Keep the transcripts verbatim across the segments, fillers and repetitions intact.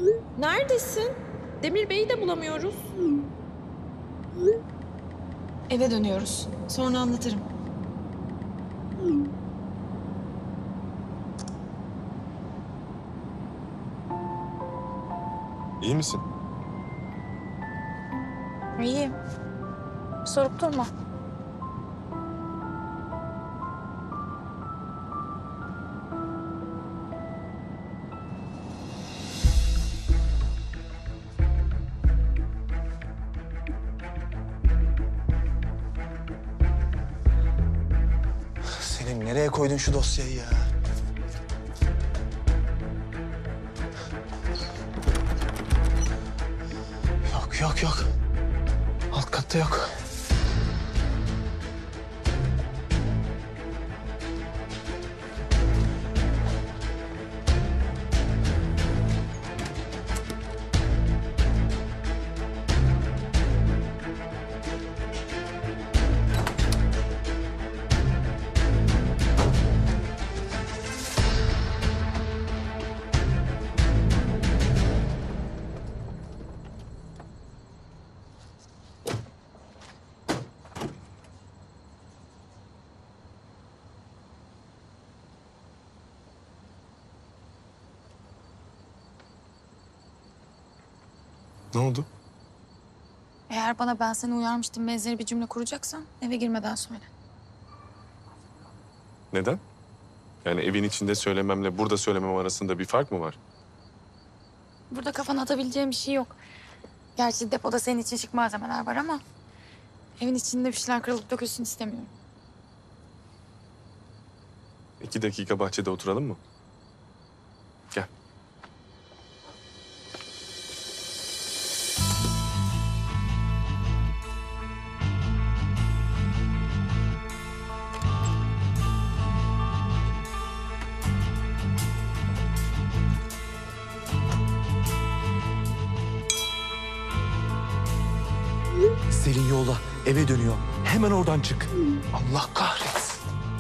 Neredesin? Demir Bey'i de bulamıyoruz. Eve dönüyoruz. Sonra anlatırım. İyi misin? İyiyim. Sorup durma. Selim nereye koydun şu dosyayı ya? Yok yok yok. Alt katta yok. Ne oldu? Eğer bana ben seni uyarmıştım benzeri bir cümle kuracaksan eve girmeden söyle. Neden? Yani evin içinde söylememle burada söylemem arasında bir fark mı var? Burada kafana atabileceğim bir şey yok. Gerçi depoda senin için şık malzemeler var ama... evin içinde bir şeyler kırılıp dökülsün istemiyorum. İki dakika bahçede oturalım mı? Gel. Selin yolda eve dönüyor. Hemen oradan çık. Allah kahretsin.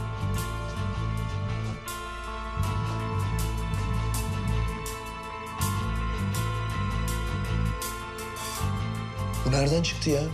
Bu nereden çıktı ya?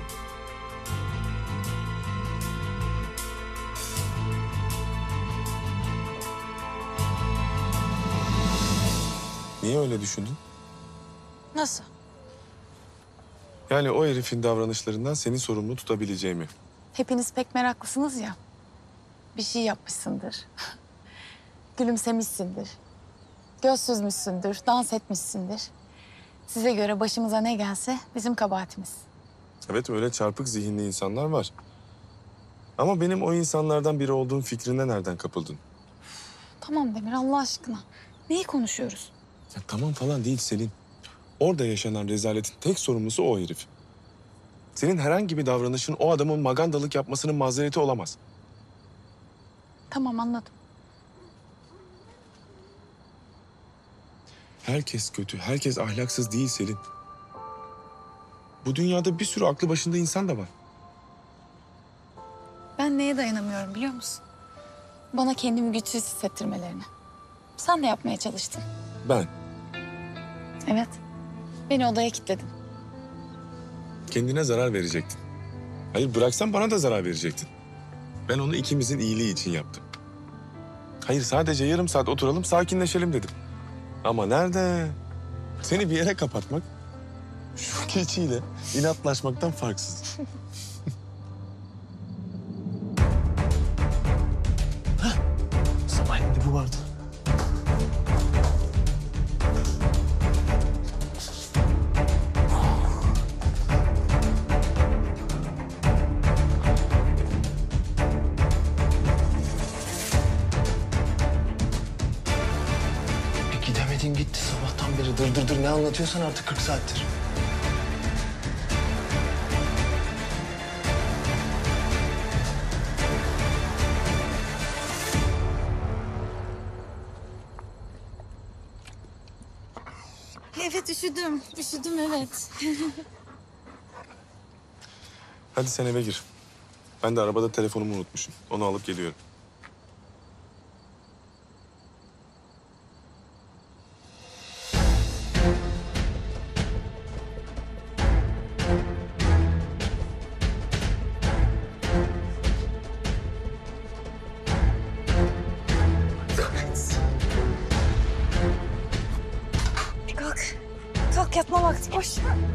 Niye öyle düşündün? Nasıl? Yani o herifin davranışlarından seni sorumlu tutabileceğimi. Hepiniz pek meraklısınız ya. Bir şey yapmışsındır. Gülümsemişsindir. Göz süzmüşsündür, dans etmişsindir. Size göre başımıza ne gelse bizim kabahatimiz. Evet, öyle çarpık zihinli insanlar var. Ama benim o insanlardan biri olduğum fikrine nereden kapıldın? Tamam Demir, Allah aşkına. Neyi konuşuyoruz? Ya tamam falan değil Selin. Orada yaşanan rezaletin tek sorumlusu o herif. Senin herhangi bir davranışın o adamın magandalık yapmasının mazereti olamaz. Tamam, anladım. Herkes kötü, herkes ahlaksız değil Selin. Bu dünyada bir sürü aklı başında insan da var. Ben neye dayanamıyorum biliyor musun? Bana kendimi güçsüz hissettirmelerine. Sen de yapmaya çalıştın. Ben Evet. Beni odaya kilitledin. kendine zarar verecektin. Hayır, bıraksan bana da zarar verecektin. Ben onu ikimizin iyiliği için yaptım. Hayır, sadece yarım saat oturalım, sakinleşelim dedim. Ama nerede? Seni bir yere kapatmak, şu keçiyle inatlaşmaktan farksız. Sabah evinde bu vardı. E gidemedin gitti sabahtan beri. Dır dır dır ne anlatıyorsan artık kırk saattir. Evet, üşüdüm. Üşüdüm, evet. Hadi sen eve gir. Ben de arabada telefonumu unutmuşum. Onu alıp geliyorum. Kalk yatma vakti koş.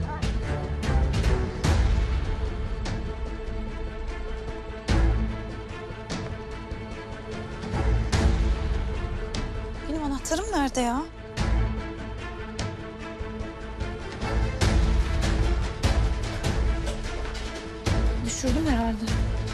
Benim anahtarım nerede ya? Düşürdüm herhalde.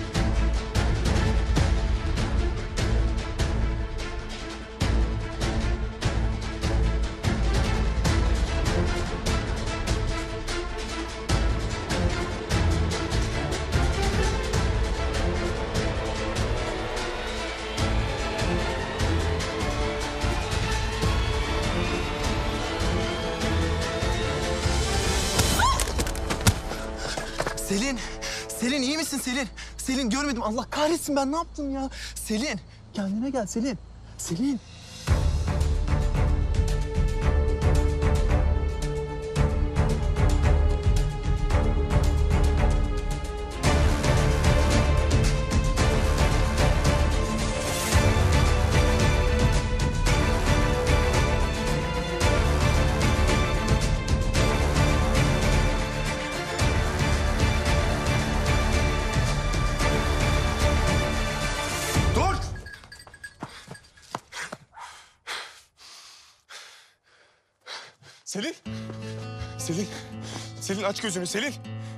Selin, Selin iyi misin Selin? Selin görmedim. Allah kahretsin ben ne yaptım ya? Selin, kendine gel Selin. Selin. Dur! Selin. Selin. Selin aç gözünü Selin.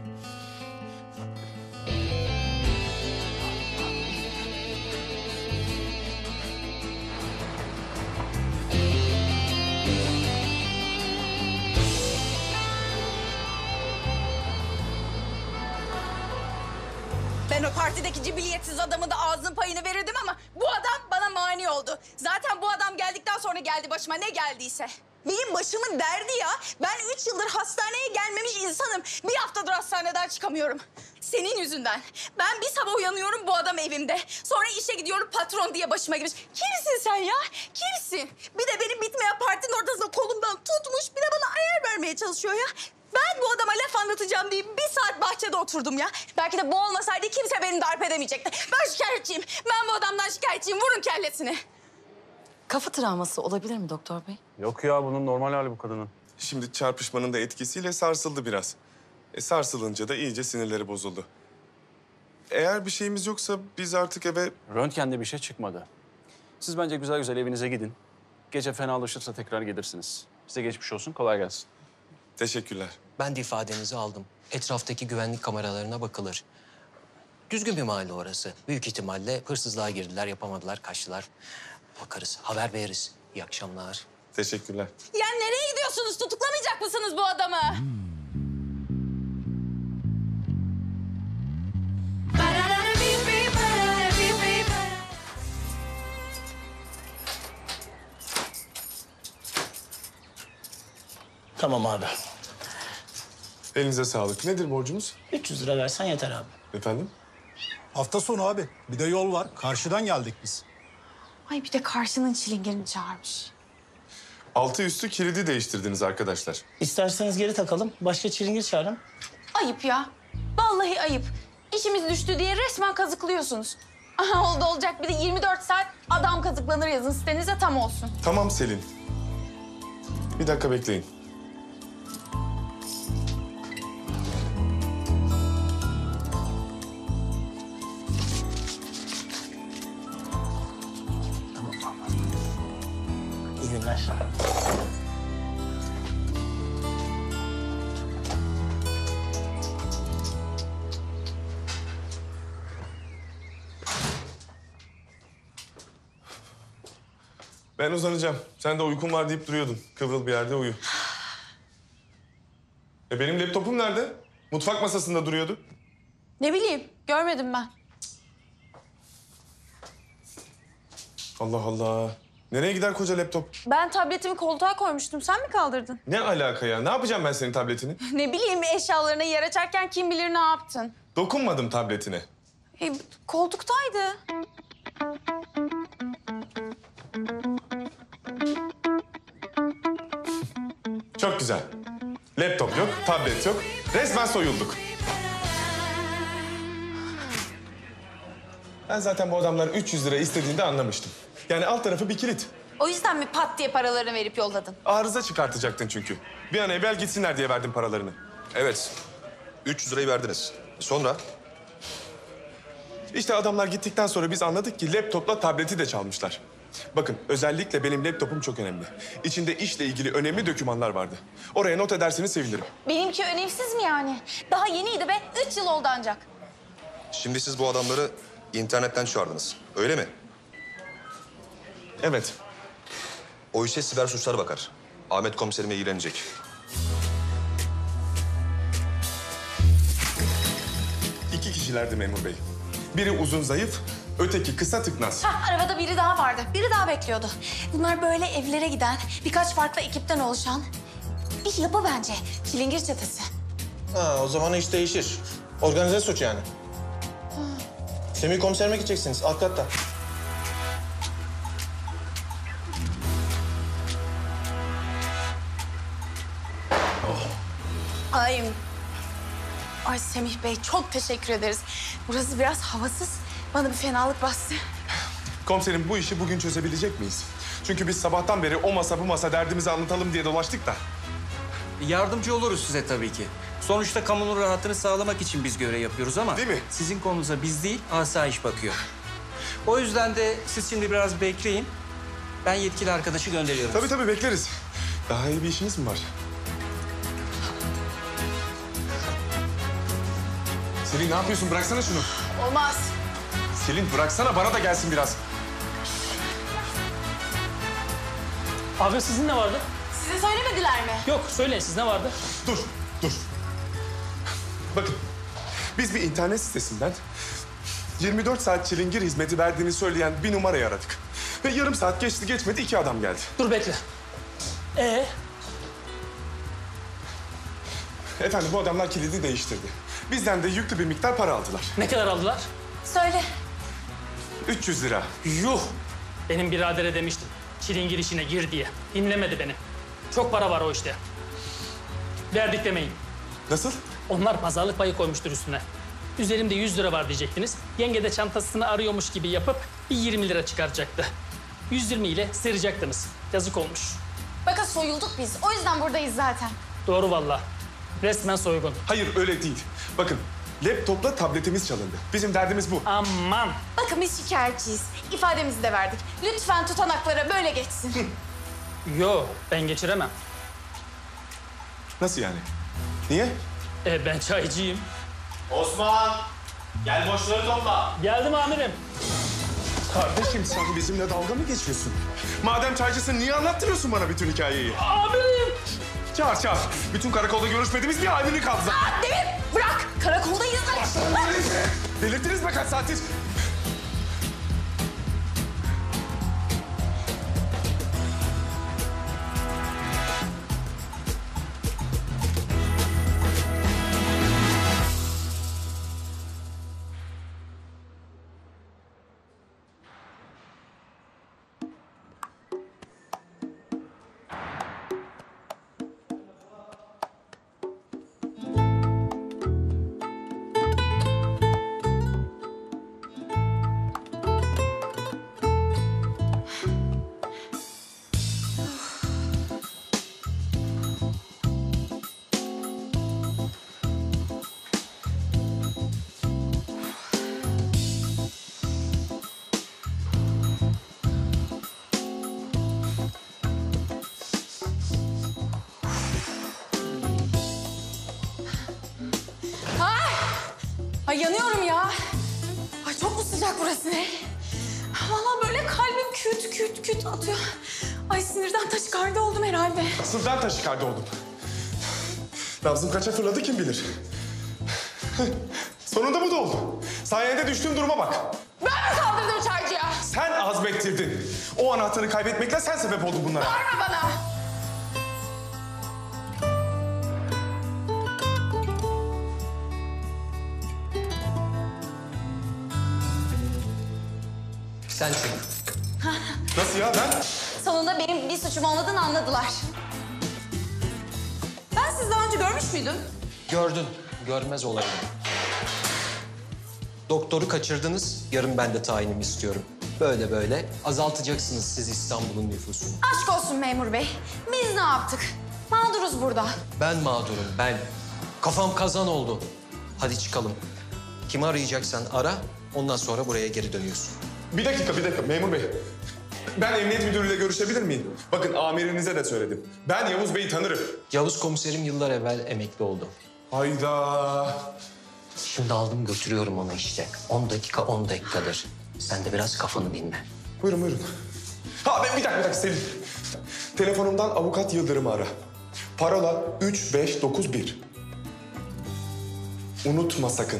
Ben o partideki cibiliyetsiz adamın da ağzının payını verirdim ama bu adam bana mani oldu. Zaten bu adam geldikten sonra geldi başıma ne geldiyse. Benim başımın derdi ya. Ben üç yıldır hastaneye gelmemiş insanım. Bir haftadır hastaneden çıkamıyorum. Senin yüzünden. Ben bir sabah uyanıyorum bu adam evimde. Sonra işe gidiyorum patron diye başıma girmiş. Kimsin sen ya? Kimsin? Bir de benim bitmeyen partinin ortasında kolumdan tutmuş. Bir de bana ayar vermeye çalışıyor ya. Ben bu adama laf anlatacağım diye bir saat bahçede oturdum ya. Belki de bu olmasaydı kimse beni darp edemeyecekti. Ben şikayetçiyim. Ben bu adamdan şikayetçiyim. Vurun kellesini. Kafa travması olabilir mi doktor bey? Yok ya bunun normal hali bu kadının. Şimdi çarpışmanın da etkisiyle sarsıldı biraz. E, sarsılınca da iyice sinirleri bozuldu. Eğer bir şeyimiz yoksa biz artık eve... Röntgende bir şey çıkmadı. Siz bence güzel güzel evinize gidin. Gece fenalaşırsa tekrar gelirsiniz. Size geçmiş olsun, kolay gelsin. Teşekkürler. Ben de ifadenizi aldım. Etraftaki güvenlik kameralarına bakılır. Düzgün bir mahalle orası. Büyük ihtimalle hırsızlığa girdiler, yapamadılar, kaçtılar. Bakarız, haber veririz. İyi akşamlar. Teşekkürler. Ya nereye gidiyorsunuz? Tutuklamayacak mısınız bu adamı? Tamam abi. Elinize sağlık. Nedir borcumuz? üç yüz lira versen yeter abi. Efendim? Hafta sonu abi. Bir de yol var. Karşıdan geldik biz. Ay bir de karşının çilingirini çağırmış. Altı üstü kilidi değiştirdiniz arkadaşlar. İsterseniz geri takalım. Başka çilingir çağırın. Ayıp ya. Vallahi ayıp. İşimiz düştü diye resmen kazıklıyorsunuz. Aha oldu olacak bir de yirmi dört saat adam kazıklanır yazın sitenize tam olsun. Tamam Selin. Bir dakika bekleyin. İyi günler. Ben uzanacağım. Sen de uykun var deyip duruyordun. Kıvrıl bir yerde uyu. E benim laptopum nerede? Mutfak masasında duruyordu. Ne bileyim görmedim ben. Allah Allah. Nereye gider koca laptop? Ben tabletimi koltuğa koymuştum sen mi kaldırdın? Ne alaka ya? Ne yapacağım ben senin tabletini? Ne bileyim eşyalarına yer açarken kim bilir ne yaptın. Dokunmadım tabletine. E, koltuktaydı. Çok güzel. Laptop yok, tablet yok. Resmen soyulduk. Ben zaten bu adamlar üç yüz lira istediğinde anlamıştım. Yani alt tarafı bir kilit. O yüzden mi pat diye paralarını verip yolladın? Arıza çıkartacaktın çünkü. Bir an evvel gitsinler diye verdim paralarını. Evet. üç yüz lirayı verdiniz. Sonra? İşte adamlar gittikten sonra biz anladık ki laptopla tableti de çalmışlar. Bakın özellikle benim laptopum çok önemli. İçinde işle ilgili önemli dokümanlar vardı. Oraya not ederseniz sevinirim. Benimki önemsiz mi yani? Daha yeniydi be. Üç yıl oldu ancak. Şimdi siz bu adamları internetten çağırdınız. Öyle mi? Evet. O işe siber suçlar bakar. Ahmet komiserim ilgilenecek. İki kişilerdi memur bey. Biri uzun zayıf, öteki kısa tıknaz. Hah, arabada biri daha vardı. Biri daha bekliyordu. Bunlar böyle evlere giden, birkaç farklı ekipten oluşan bir yapı bence. Çilingir çetesi. Ha, o zaman iş değişir. Organize suç yani. Semih komiserime gideceksiniz alt katta. Ay, ay Semih Bey çok teşekkür ederiz. Burası biraz havasız. Bana bir fenalık bastı. Komiserim bu işi bugün çözebilecek miyiz? Çünkü biz sabahtan beri o masa bu masa derdimizi anlatalım diye dolaştık da. Yardımcı oluruz size tabii ki. Sonuçta kamunun rahatını sağlamak için biz görev yapıyoruz ama... Değil mi? Sizin konunuza biz değil, asayiş bakıyor. O yüzden de siz şimdi biraz bekleyin. Ben yetkili arkadaşı gönderiyorum. Tabii tabii bekleriz. Daha iyi bir işiniz mi var? Selin ne yapıyorsun? Bıraksana şunu. Olmaz. Selin bıraksana bana da gelsin biraz. Abi sizin ne vardı? Size söylemediler mi? Yok, söyleyin siz ne vardı? Dur, dur. Bakın, biz bir internet sitesinden yirmi dört saat çilingir hizmeti verdiğini söyleyen bir numarayı aradık. Ve yarım saat geçti geçmedi iki adam geldi. Dur bekle. Ee, Efendim bu adamlar kilidi değiştirdi. Bizden de yüklü bir miktar para aldılar. ne kadar aldılar? Söyle. üç yüz lira. Yuh! Benim biradere demiştim. Çilingir işine gir diye. Dinlemedi beni. Çok para var o işte. Verdik demeyin. Nasıl? Onlar pazarlık payı koymuştur üstüne. Üzerimde yüz lira var diyecektiniz. Yenge de çantasını arıyormuş gibi yapıp bir yirmi lira çıkaracaktı. yüz yirmi ile sıyıracaktınız. Yazık olmuş. Bakın soyulduk biz. O yüzden buradayız zaten. Doğru vallahi. Resmen soygun. Hayır öyle değil. Bakın laptopla tabletimiz çalındı. Bizim derdimiz bu. Aman! Bakın biz şikayetçiyiz. İfademizi de verdik. Lütfen tutanaklara böyle geçsin. Yo, ben geçiremem. Nasıl yani? Niye? E, ben çaycıyım. Osman! Gel boşları topla. Geldim amirim. Kardeşim sen bizimle dalga mı geçiyorsun? Madem çaycısın niye anlattırıyorsun bana bütün hikayeyi? Amirim! Çağır çağır. Bütün karakolda görüşmediğimiz bir aymini kaldı. Aa, Demir bırak. Karakoldayız. Delirttiniz mi kaç saattir? Ay yanıyorum ya. Ay çok mu sıcak burası ne? Vallahi böyle kalbim küt küt küt atıyor. Ay sinirden taşikardi oldum herhalde. Asıldan taşikardi oldum. Nabzım kaça fırladı kim bilir. Sonunda bu da oldu. Sayende düştüğüm duruma bak. Ben mi saldırdım çaycıya? Sen azmettirdin. O anahtarı kaybetmekle sen sebep oldun bunlara. Bağırma bana. Sen çık. Nasıl ya ben? Sonunda benim bir suçum olmadığını anladılar. Ben sizi daha önce görmüş müydüm? Gördün. Görmez olayım. Doktoru kaçırdınız. Yarın ben de tayinimi istiyorum. Böyle böyle azaltacaksınız siz İstanbul'un nüfusunu. Aşk olsun memur bey. Biz ne yaptık? Mağduruz burada. Ben mağdurum, ben. Kafam kazan oldu. Hadi çıkalım. Kimi arayacaksan ara, ondan sonra buraya geri dönüyorsun. Bir dakika, bir dakika memur bey. Ben emniyet müdürüyle görüşebilir miyim? Bakın amirinize de söyledim. Ben Yavuz Bey'i tanırım. Yavuz komiserim yıllar evvel emekli oldu. Hayda. Şimdi aldım götürüyorum onu işte. On dakika, on dakikadır. Sen de biraz kafanı dinle. Buyurun, buyurun. Ha ben bir dakika, bir dakika Selin. Telefonumdan avukat Yıldırım'ı ara. Parola üç beş dokuz bir. Unutma sakın.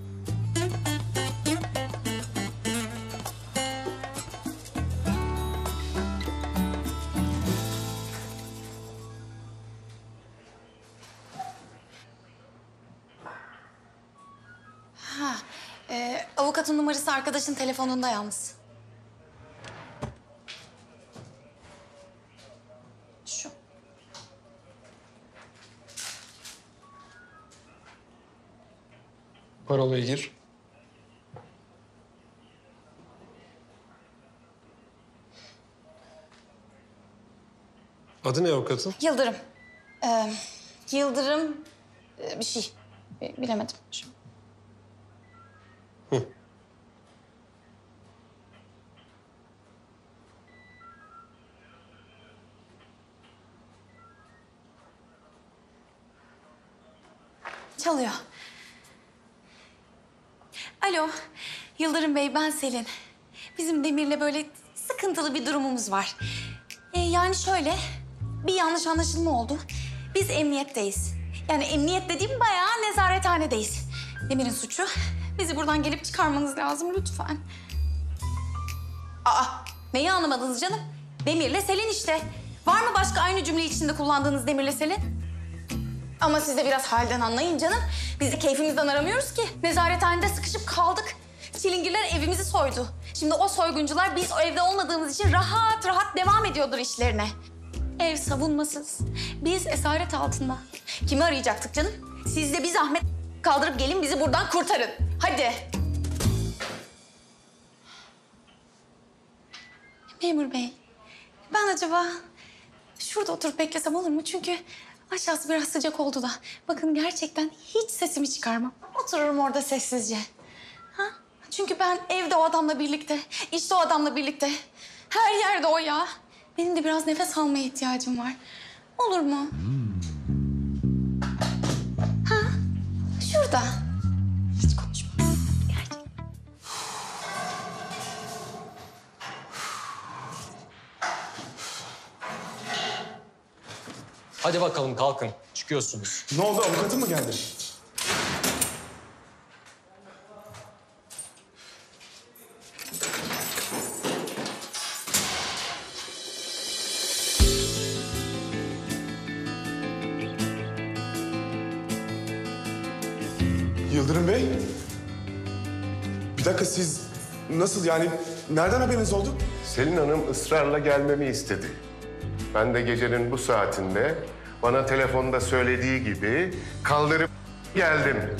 Ha, e, avukatın numarası arkadaşın telefonunda yalnız. Şu. Parolayı gir. Adı ne avukatın? Yıldırım. Ee, Yıldırım e, bir şey. Bi- Bilemedim. Şu. Çalıyor. Alo, Yıldırım Bey, ben Selin. Bizim Demir'le böyle sıkıntılı bir durumumuz var. Ee, yani şöyle, bir yanlış anlaşılma oldu. Biz emniyetteyiz. Yani emniyet dediğim bayağı nezarethanedeyiz. Demir'in suçu. Bizi buradan gelip çıkarmanız lazım lütfen. Aa, neyi anlamadınız canım? Demir'le Selin işte. Var mı başka aynı cümle içinde kullandığınız Demir'le Selin? Ama siz de biraz halden anlayın canım. Biz de keyfimizden aramıyoruz ki. Nezarethanede sıkışıp kaldık. Çilingirler evimizi soydu. Şimdi o soyguncular biz o evde olmadığımız için rahat rahat devam ediyordur işlerine. Ev savunmasız. Biz esaret altında. Kimi arayacaktık canım? Siz de bir zahmet kaldırıp gelin bizi buradan kurtarın. Hadi. Memur Bey, ben acaba şurada oturup beklesem olur mu? Çünkü aşağısı biraz sıcak oldu da. Bakın gerçekten hiç sesimi çıkarmam. Otururum orada sessizce. Ha? Çünkü ben evde o adamla birlikte, işte o adamla birlikte. Her yerde o ya. Benim de biraz nefes almaya ihtiyacım var. Olur mu? Ha? Şurada. Hiç konuşma. Gerçekten. Hadi bakalım kalkın, çıkıyorsunuz. Ne oldu, avukatın mı geldi? Yıldırım Bey. Bir dakika, siz nasıl yani, nereden haberiniz oldu? Selin Hanım ısrarla gelmemi istedi. Ben de gecenin bu saatinde bana telefonda söylediği gibi kaldırıp geldim.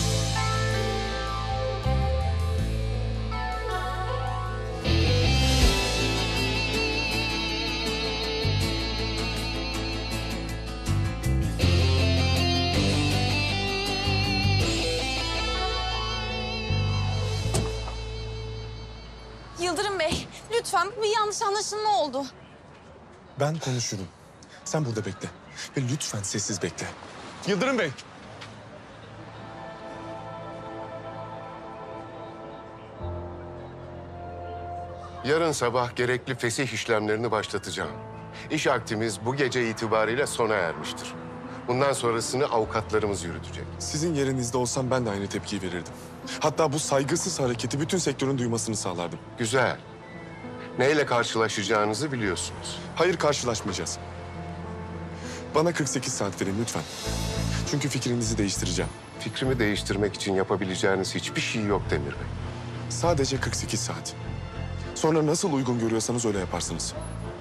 Yıldırım Bey, lütfen bir yanlış anlaşılma oldu. Ben konuşurum. Sen burada bekle. Ve lütfen sessiz bekle. Yıldırım Bey. Yarın sabah gerekli fesih işlemlerini başlatacağım. İş aktimiz bu gece itibariyle sona ermiştir. Bundan sonrasını avukatlarımız yürütecek. Sizin yerinizde olsam ben de aynı tepkiyi verirdim. Hatta bu saygısız hareketi bütün sektörün duymasını sağlardım. Güzel. Neyle karşılaşacağınızı biliyorsunuz. Hayır, karşılaşmayacağız. Bana kırk sekiz saat verin lütfen. Çünkü fikrinizi değiştireceğim. Fikrimi değiştirmek için yapabileceğiniz hiçbir şey yok Demir Bey. Sadece kırk sekiz saat. Sonra nasıl uygun görüyorsanız öyle yaparsınız.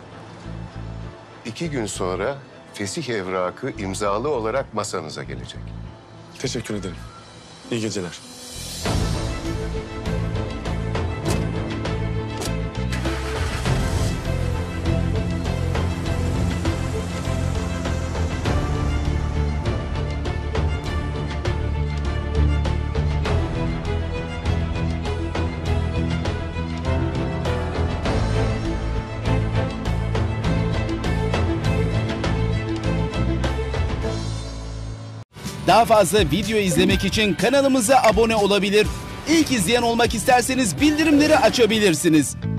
İki gün sonra fesih evrakı imzalı olarak masanıza gelecek. Teşekkür ederim. İyi geceler. Daha fazla video izlemek için kanalımıza abone olabilir. İlk izleyen olmak isterseniz bildirimleri açabilirsiniz.